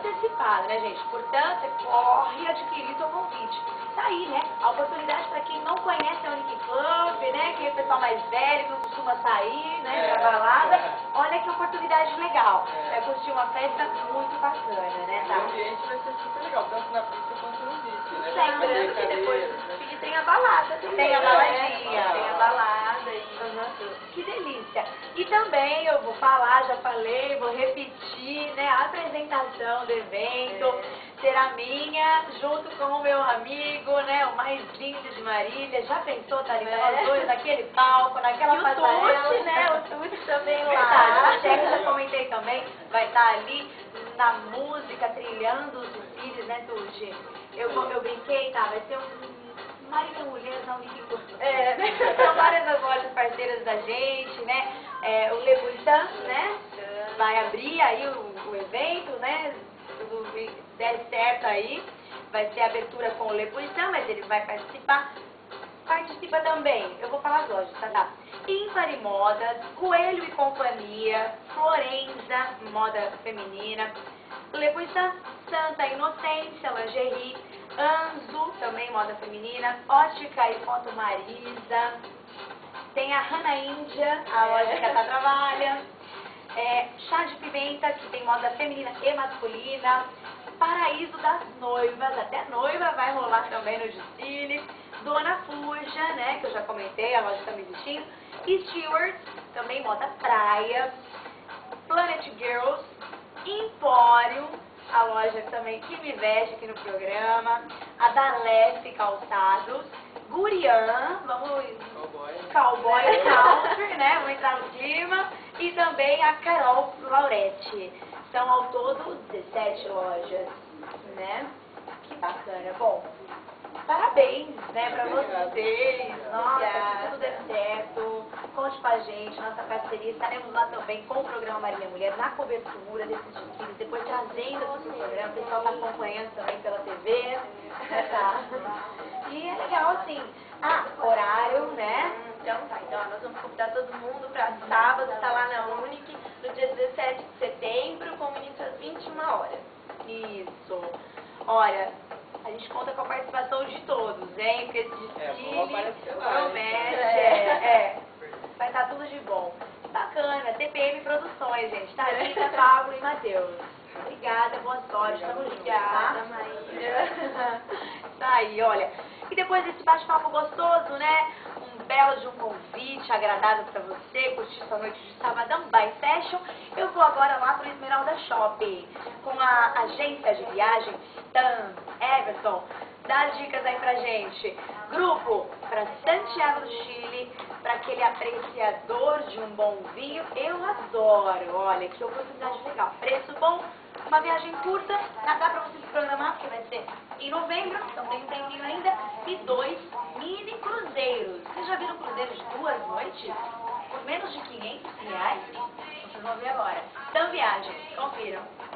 antecipado, né, gente? Portanto, você corre adquirir seu convite. Tá aí, né? A oportunidade para quem não conhece a Unique Club, né? Que é o pessoal mais velho que não costuma sair, né? Pra balada. Olha que oportunidade legal. Vai curtir uma festa muito bacana, né, tá? O ambiente vai ser super legal, tanto na pista quanto no beat, né? Lembrando que depois do desfile tem a balada também. Tem a baladinha. Tem a balada e que delícia. E também eu vou falar, já falei, vou repetir, né? A apresentação do evento será minha, junto com o meu amigo, né? O mais lindo de Marília. Já pensou, Thalita? Nós dois naquele palco, naquela passarela. Tuti, né? O Tuti também Verdade, lá. o Jack, já comentei também, vai estar ali na música, trilhando os desfiles, né, Tuti? Eu brinquei, tá? Vai ser um Marília Mulheres na Unique Club. São várias as lojas parceiras da gente, né? O Le Buitan, né? Vai abrir aí o evento, né? Tudo der certo aí. Vai ser a abertura com o Le Buitan, mas ele vai participar. Participa também, eu vou falar as lojas, tá? Ímpar e Modas, Coelho e Companhia, Florenza, moda feminina, Le Buitan, Santa Inocência, lingerie, Anzo, também moda feminina, Ótica e Foto Marisa, tem a Hana Índia, a loja que ela trabalha, Chá de Pimenta, que tem moda feminina e masculina, Paraíso das Noivas, até noiva vai rolar também no desfile, Dona Fuja, né, que eu já comentei, a loja está me vestindo, Stewart, também moda praia, Planet Girls, Empório, a loja também que me veste aqui no programa, a Dalef Calçados, Gurian, vamos... Cowboy Country, né, vamos entrar no clima, e também a Carol Lauretti. São ao todo 17 lojas, né? Que bacana. Bom, parabéns, né, pra vocês. Nossa, que tudo dê certo. Conte com a gente, nossa parceria. Estaremos lá também com o programa Marília Mulher na cobertura desses desfiles, depois trazendo para o programa. O pessoal está acompanhando também pela TV. Tá. E é legal assim. Horário, né? Então tá, então nós vamos convidar todo mundo para sábado, estar lá na Unique, no dia 17 de setembro, com o início às 21 horas. Isso. Olha, a gente conta com a participação de todos, hein? Porque esse desfile promete. Vai estar tudo de bom. Bacana, TPM Produções, gente. Thalita, Pablo e Matheus. Obrigada, boa sorte. Tamo junto, tá? Obrigada, Maíra. Tá aí, olha. E depois desse bate-papo gostoso, né? Um belo de um convite agradável pra você, curtir sua noite de sabadão by fashion. Eu vou agora lá pro Esmeralda Shopping, com a agência de viagem Tan Everton. Dá dicas aí pra gente. Grupo para Santiago do Chile, para aquele apreciador de um bom vinho. Eu adoro. Olha, que oportunidade legal. Preço bom, uma viagem curta, dá pra você se programar, porque vai ser em novembro, então tem um tempinho ainda, e 2 mini cruzeiros. Vocês já viram cruzeiro de 2 noites? Por menos de R$500? Vocês vão ver agora. Então viagem, confiram.